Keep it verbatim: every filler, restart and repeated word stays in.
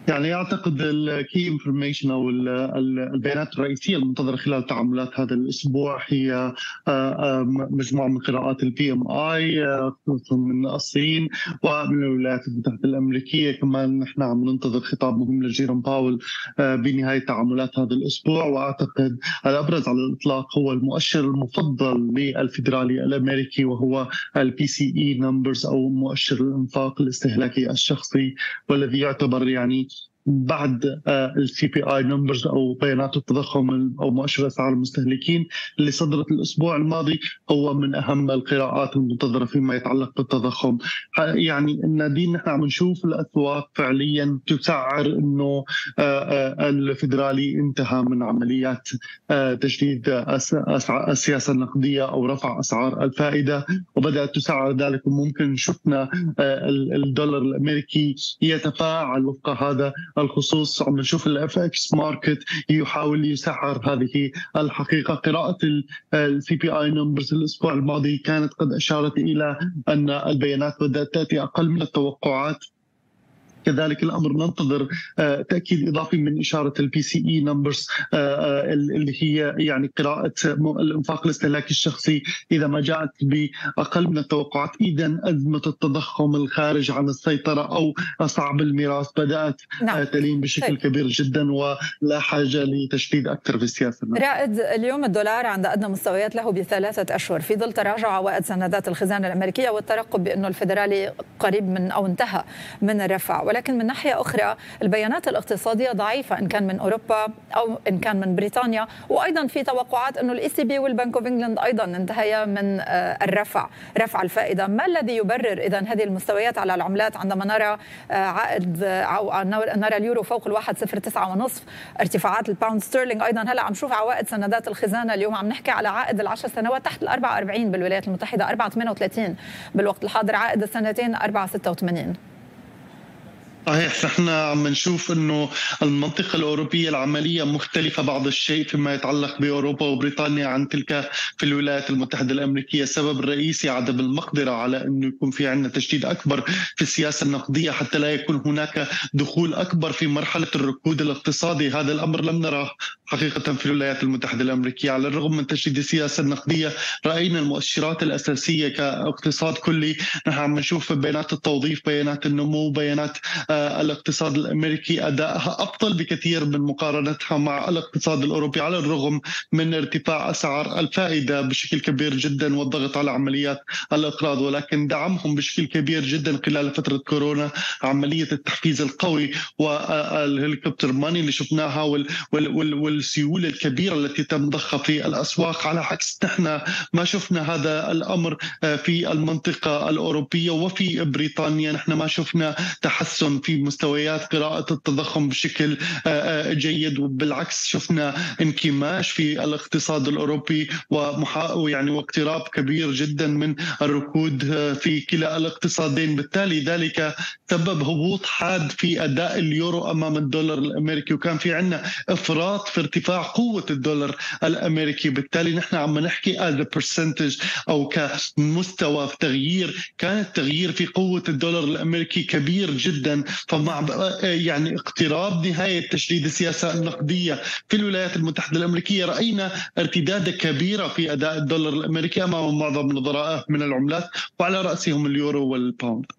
يعني أعتقد الكي انفورميشن أو ال- ال- البيانات الرئيسية المنتظرة خلال تعاملات هذا الأسبوع هي آه، آه، مجموعة من قراءات البي ام اي خصوصا من الصين ومن الولايات المتحدة الأمريكية. كمان نحن عم ننتظر خطاب مهم لجيروم باول آه، بنهاية تعاملات هذا الأسبوع. وأعتقد الأبرز على الإطلاق هو المؤشر المفضل للفيدرالي الأمريكي وهو البي سي اي نمبرز أو مؤشر الإنفاق الاستهلاكي الشخصي، والذي يعتبر يعني بعد السي بي اي نمبرز او بيانات التضخم او مؤشر اسعار المستهلكين اللي صدرت الاسبوع الماضي، هو من اهم القراءات المنتظره فيما يتعلق بالتضخم. يعني نادين نحن عم نشوف الاسواق فعليا تسعر انه الفدرالي انتهى من عمليات تجديد السياسه النقديه او رفع اسعار الفائده، وبدات تسعر ذلك. وممكن شفنا الدولار الامريكي يتفاعل وفق هذا الخصوص. عم نشوف الاف اكس ماركت يحاول يسعر هذه الحقيقه. قراءه السي بي اي نمبرز الاسبوع الماضي كانت قد اشارت الى ان البيانات بدات تاتي اقل من التوقعات. كذلك الامر ننتظر تاكيد اضافي من اشاره البي سي اي نمبرز اللي هي يعني قراءه الانفاق الاستهلاكي الشخصي. اذا ما جاءت باقل من التوقعات، اذا ازمه التضخم الخارج عن السيطره او اصعب الميراث بدات نعم. تلين بشكل كبير جدا، ولا حاجه لتشديد اكثر في السياسه. رائد، اليوم الدولار عند ادنى مستويات له بثلاثه اشهر في ظل تراجع عوائد سندات الخزانه الامريكيه والترقب بانه الفدرالي قريب من او انتهى من الرفع. ولكن من ناحية أخرى البيانات الاقتصادية ضعيفة إن كان من أوروبا أو إن كان من بريطانيا، وأيضا في توقعات أنه الإي سي بي والبنك أوف إنجلاند أيضا انتهيا من الرفع رفع الفائدة. ما الذي يبرر إذن هذه المستويات على العملات عندما نرى عائد أو نرى اليورو فوق الواحد صفر تسعة ونصف، ارتفاعات الباوند ستيرلينج أيضا؟ هلا عم نشوف عوائد سندات الخزانة اليوم عم نحكي على عائد العشر سنوات تحت الأربعة وأربعين بالولايات المتحدة، أربعة ثمانية وثلاثين بالوقت الحاضر، عائد السنتين أربعة ستة وثمانين. صحيح، نحن عم نشوف انه المنطقه الاوروبيه العمليه مختلفه بعض الشيء فيما يتعلق باوروبا وبريطانيا عن تلك في الولايات المتحده الامريكيه. السبب الرئيسي عدم المقدره على انه يكون في عندنا تشديد اكبر في السياسه النقديه حتى لا يكون هناك دخول اكبر في مرحله الركود الاقتصادي. هذا الامر لم نراه حقيقه في الولايات المتحده الامريكيه. على الرغم من تشديد السياسه النقديه، راينا المؤشرات الاساسيه كاقتصاد كلي، نحن عم نشوف بيانات التوظيف، بيانات النمو، بيانات الاقتصاد الامريكي ادائها افضل بكثير من مقارنتها مع الاقتصاد الاوروبي، على الرغم من ارتفاع اسعار الفائده بشكل كبير جدا والضغط على عمليات الاقراض. ولكن دعمهم بشكل كبير جدا خلال فتره كورونا عمليه التحفيز القوي والهليكوبتر ماني اللي شفناها وال وال والسيوله الكبيره التي تم ضخها في الاسواق، على عكس نحن ما شفنا هذا الامر في المنطقه الاوروبيه وفي بريطانيا. نحن ما شفنا تحسن في مستويات قراءة التضخم بشكل جيد، وبالعكس شفنا انكماش في الاقتصاد الأوروبي ويعني واقتراب كبير جدا من الركود في كلا الاقتصادين. بالتالي ذلك سبب هبوط حاد في أداء اليورو أمام الدولار الأمريكي، وكان في عندنا إفراط في ارتفاع قوة الدولار الأمريكي. بالتالي نحن عم نحكي as a percentage أو كمستوى في تغيير، كان التغيير في قوة الدولار الأمريكي كبير جدا. فمع يعني اقتراب نهاية تشديد السياسة النقدية في الولايات المتحدة الأمريكية، رأينا ارتداد كبيرة في أداء الدولار الأمريكي أمام معظم نظرائه من العملات، وعلى رأسهم اليورو والباوند.